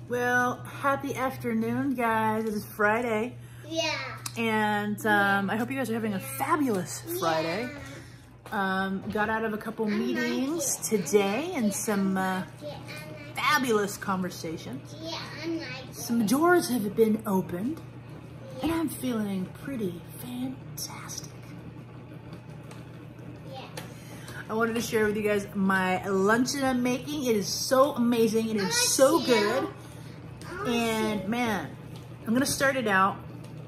Well, happy afternoon, guys. It is Friday. Yeah. And I hope you guys are having a fabulous Friday. Got out of a couple meetings today and some fabulous conversations. Some doors have been opened, and I'm feeling pretty fantastic. I wanted to share with you guys my lunch that I'm making. It is so amazing. It is so good. And man, I'm gonna start it out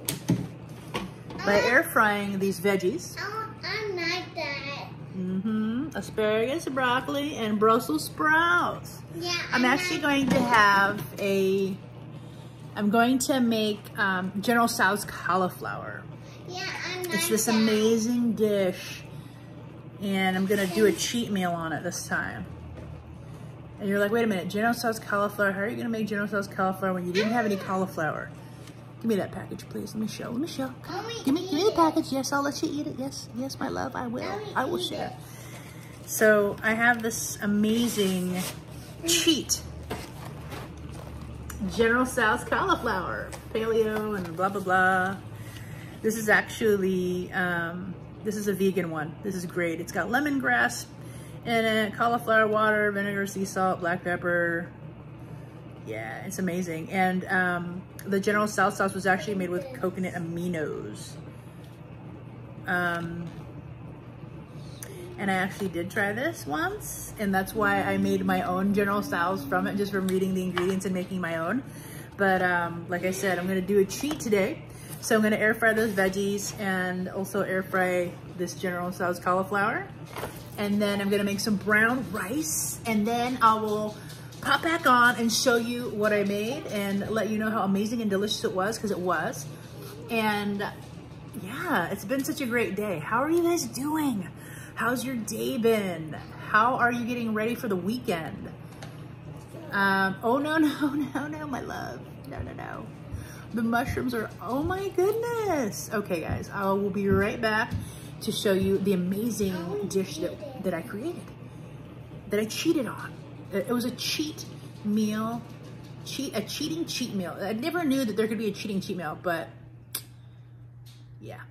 by air frying these veggies. I like that. Asparagus, broccoli, and Brussels sprouts. Yeah. I'm actually going to have I'm going to make General Tso's cauliflower. Yeah, I like It's this that. amazing dish. And I'm gonna do a cheat meal on it this time. And you're like, wait a minute, General Tso's cauliflower? How are you gonna make General Tso's cauliflower when you didn't have any cauliflower? Give me that package, please. Let me show. Come on. Give me the package. Yes, I'll let you eat it. Yes, my love, I will. I will share. So I have this amazing cheat. General Tso's cauliflower, paleo and blah, blah, blah. This is actually, this is a vegan one. This is great. It's got lemongrass in it, cauliflower water, vinegar, sea salt, black pepper. Yeah, it's amazing. And the General Tso sauce was actually made with coconut aminos. And I actually did try this once, and that's why I made my own General Tso's from it, just from reading the ingredients and making my own. But like I said, I'm gonna do a cheat today. So I'm gonna air fry those veggies and also air fry this General Tso's cauliflower. And then I'm gonna make some brown rice, and then I will pop back on and show you what I made and let you know how amazing and delicious it was, because it was. And yeah, it's been such a great day. How are you guys doing? How's your day been? How are you getting ready for the weekend? Oh no, my love. No. The mushrooms are, oh my goodness. Okay guys, I will be right back to show you the amazing dish that I created, that I cheated on. It was a cheat meal, a cheating cheat meal. I never knew that there could be a cheating cheat meal, but yeah.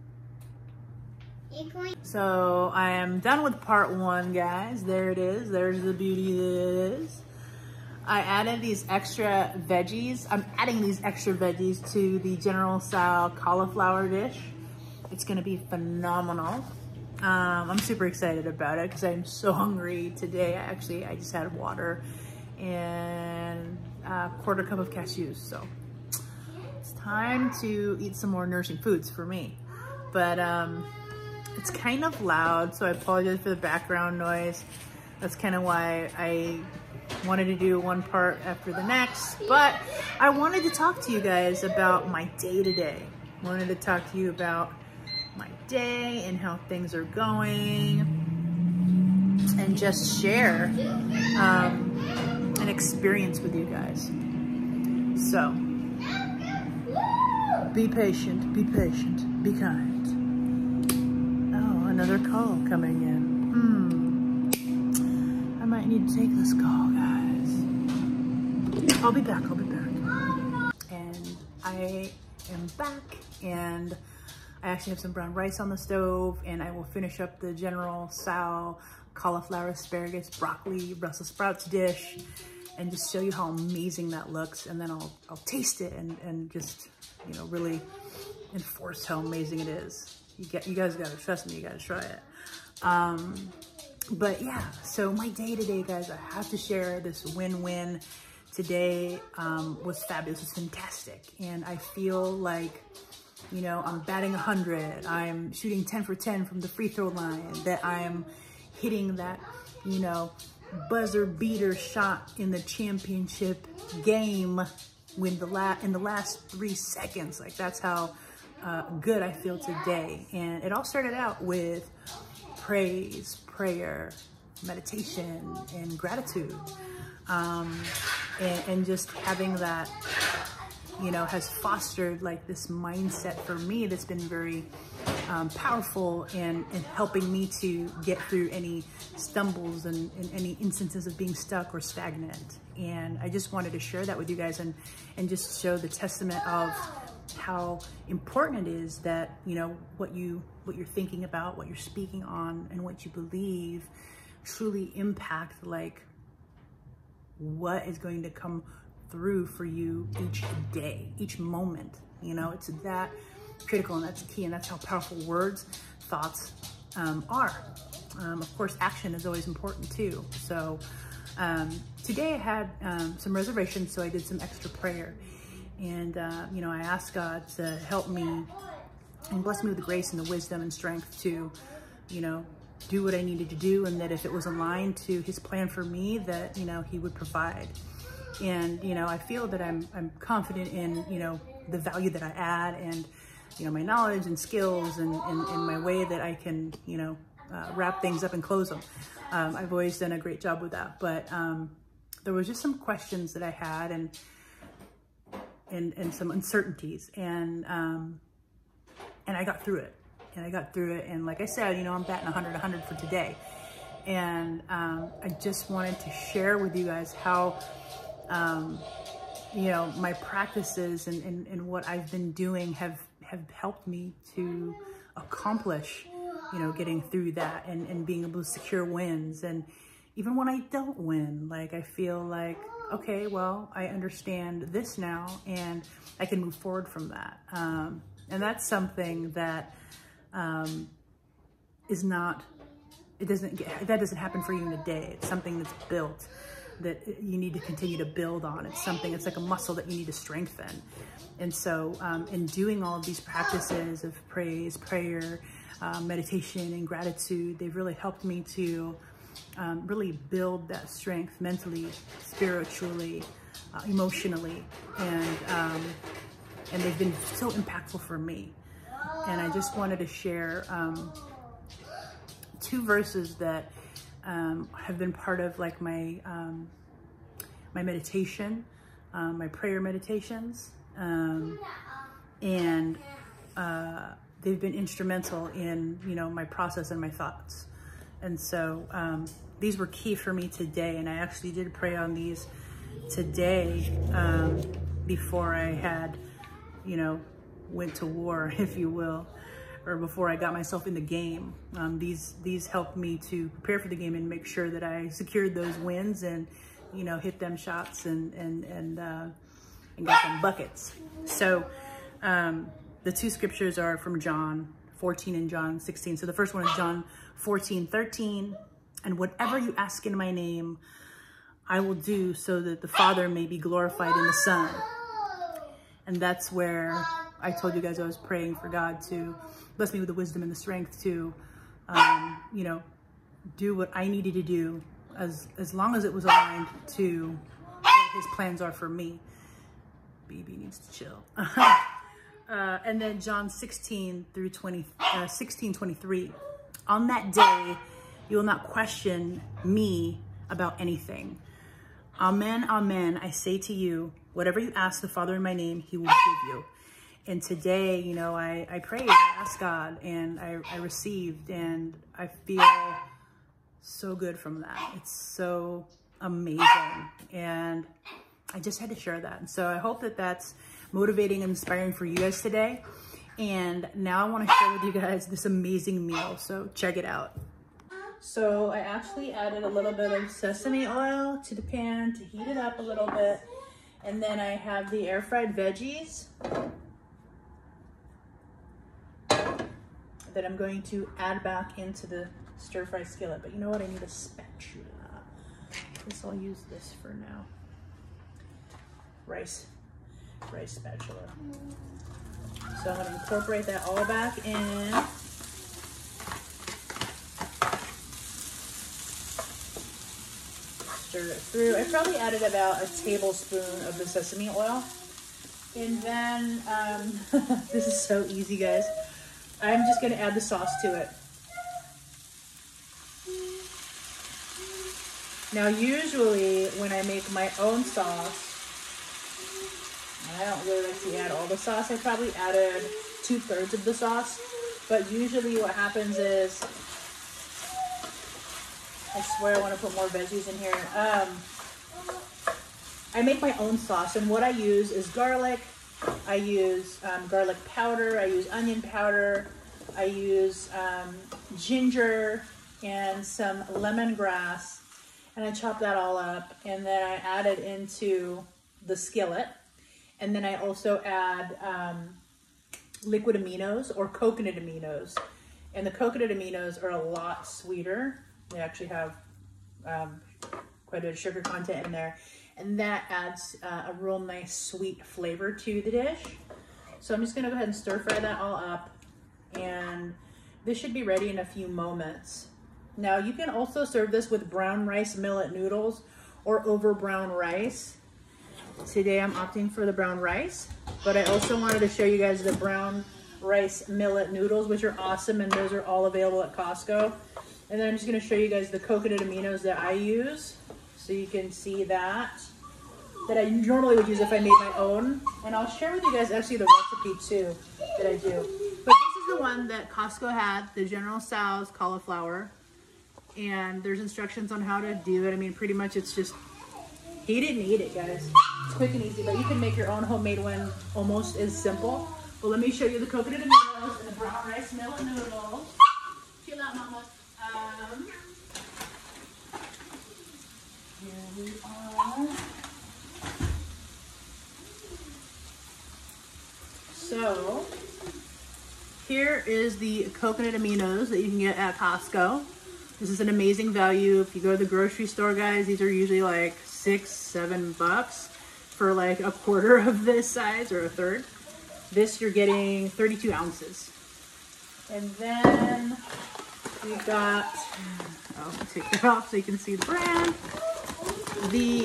So I am done with part one, guys. There it is. There's the beauty that it is. I added these extra veggies. I'm adding these extra veggies to the General Tso cauliflower dish. It's gonna be phenomenal. I'm super excited about it because I'm so hungry today. I just had water and a quarter cup of cashews. So it's time to eat some more nourishing foods for me. But it's kind of loud, so I apologize for the background noise. That's kind of why I wanted to do one part after the next. But I wanted to talk to you guys about my day today. I wanted to talk to you about my day and how things are going, and just share an experience with you guys. So be patient, be kind. Oh, another call coming in. I might need to take this call, guys. I'll be back. And I am back, and I actually have some brown rice on the stove, and I will finish up the General Tso cauliflower, asparagus, broccoli, Brussels sprouts dish, and just show you how amazing that looks. And then I'll taste it and just, you know, really enforce how amazing it is. You guys gotta trust me, you gotta try it. But yeah, so my day today, guys, I have to share this win-win today. Was fabulous, it was fantastic. And I feel like, you know, I'm batting 100. I'm shooting 10 for 10 from the free throw line. That I'm hitting that, you know, buzzer beater shot in the championship game in the last 3 seconds. Like, that's how good I feel today. And it all started out with praise, prayer, meditation, and gratitude. And just having that, you know, has fostered like this mindset for me that's been very powerful in helping me to get through any stumbles and any instances of being stuck or stagnant. And I just wanted to share that with you guys and just show the testament of how important it is that, you know, what you're thinking about, what you're speaking on, and what you believe truly impact like what is going to come through for you each day, each moment. You know, it's that critical, and that's key, and that's how powerful words, thoughts are. Of course, action is always important too. So today I had some reservations, so I did some extra prayer. And, you know, I asked God to help me and bless me with the grace and the wisdom and strength to, you know, do what I needed to do, and that if it was aligned to his plan for me, that, you know, he would provide. And, you know, I feel that I'm confident in, you know, the value that I add, and, you know, my knowledge and skills and my way that I can, you know, wrap things up and close them. I've always done a great job with that. But there was just some questions that I had and some uncertainties, and I got through it. And like I said, you know, I'm batting 100 for today. And I just wanted to share with you guys how, you know, my practices and what I've been doing have helped me to accomplish, you know, getting through that and being able to secure wins. And even when I don't win, like, I feel like, okay, well, I understand this now, and I can move forward from that. And that's something that is not, that doesn't happen for you in a day. It's something that's built, that you need to continue to build on. It's something, it's like a muscle that you need to strengthen. And so in doing all of these practices of praise, prayer, meditation, and gratitude, they've really helped me to really build that strength mentally, spiritually, emotionally, and they've been so impactful for me. And I just wanted to share 2 verses that have been part of like my my meditation, my prayer meditations, and they've been instrumental in, you know, my process and my thoughts. And so these were key for me today, and I actually did pray on these today before I had, you know, went to war, if you will, or before I got myself in the game. These helped me to prepare for the game and make sure that I secured those wins and, you know, hit them shots and got them buckets. So the 2 scriptures are from John 14 and John 16. So the first one is John 14:13. And whatever you ask in my name, I will do, so that the Father may be glorified in the Son. And that's where I told you guys I was praying for God to bless me with the wisdom and the strength to, you know, do what I needed to do as long as it was aligned to what his plans are for me. Baby needs to chill. And then John 16:23. On that day, you will not question me about anything. Amen, amen, I say to you, whatever you ask the Father in my name, he will give you. And today, you know, I prayed, I asked God, and I received, and I feel so good from that. It's so amazing. And I just had to share that. And so I hope that that's motivating and inspiring for you guys today. And now I want to share with you guys this amazing meal. So check it out. So I actually added a little bit of sesame oil to the pan to heat it up a little bit. And then I have the air fried veggies that I'm going to add back into the stir fry skillet. But you know what? I need a spatula. I guess I'll use this for now. Rice spatula. So I'm going to incorporate that all back in. Stir it through. I probably added about a tablespoon of the sesame oil. And then, this is so easy, guys. I'm just going to add the sauce to it. Now, usually when I make my own sauce, I don't really like to add all the sauce. I probably added 2/3 of the sauce. But usually what happens is, I swear I want to put more veggies in here. I make my own sauce, and what I use is garlic. I use garlic powder. I use onion powder. I use ginger and some lemongrass, and I chop that all up, and then I add it into the skillet. And then I also add liquid aminos or coconut aminos. And the coconut aminos are a lot sweeter. They actually have quite a bit of sugar content in there. And that adds a real nice sweet flavor to the dish. So I'm just gonna go ahead and stir fry that all up. And this should be ready in a few moments. Now you can also serve this with brown rice millet noodles or over brown rice. Today I'm opting for the brown rice, but I also wanted to show you guys the brown rice millet noodles, which are awesome, and those are all available at Costco. And then I'm just gonna show you guys the coconut aminos that I use, so you can see that I normally would use if I made my own. And I'll share with you guys actually the recipe too that I do. But this is the one that Costco had, the General Tso's cauliflower. And there's instructions on how to do it. I mean, pretty much it's just heat it and eat it, guys. It's quick and easy, but you can make your own homemade one almost as simple. But let me show you the coconut aminos and the brown rice millet noodles. Chill out, mama. Here we are. So, here is the coconut aminos that you can get at Costco. This is an amazing value. If you go to the grocery store, guys, these are usually like $6, $7 for like a quarter of this size or a third. This you're getting 32 ounces. And then we've got, I'll take that off so you can see the brand. The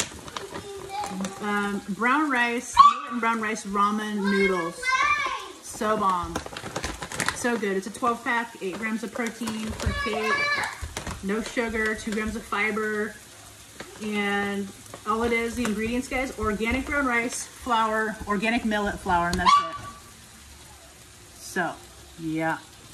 brown rice, millet and brown rice ramen noodles. So bomb. So good. It's a 12 pack, 8 grams of protein per cake, no sugar, 2 grams of fiber, and all it is, the ingredients, guys, organic brown rice, flour, organic millet flour, and that's it. So, yeah.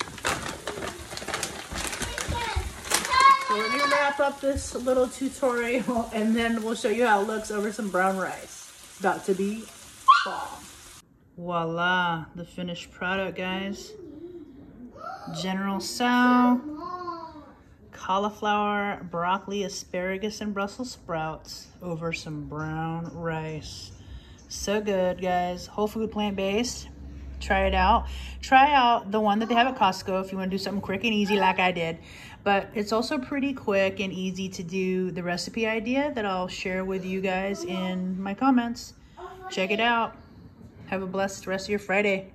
So let me wrap up this little tutorial, and then we'll show you how it looks over some brown rice. It's about to be bomb. Voila, the finished product, guys. General Tso, cauliflower, broccoli, asparagus, and Brussels sprouts over some brown rice. So good, guys. Whole food, plant-based. Try it out. Try out the one that they have at Costco if you want to do something quick and easy like I did. But it's also pretty quick and easy to do the recipe idea that I'll share with you guys in my comments. Check it out. Have a blessed rest of your Friday.